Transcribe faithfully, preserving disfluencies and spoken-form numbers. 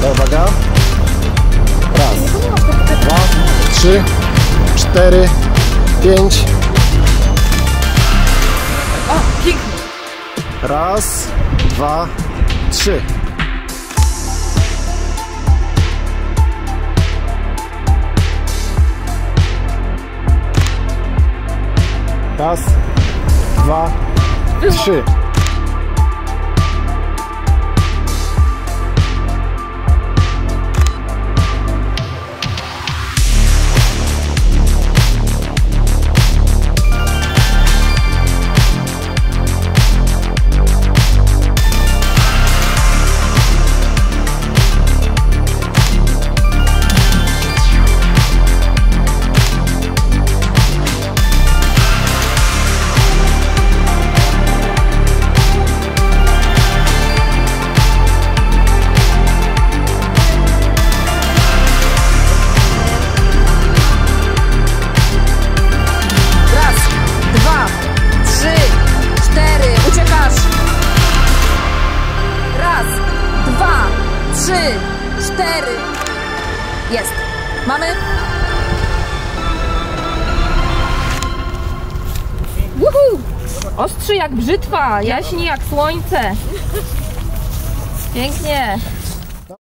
To uwaga. Raz, dwa, trzy, cztery, pięć. O, pięknie. Raz, dwa, trzy. Raz, dwa, trzy. Trzy, cztery. Jest. Mamy? Woohoo! Ostrzy jak brzytwa, jaśni jak słońce. Pięknie.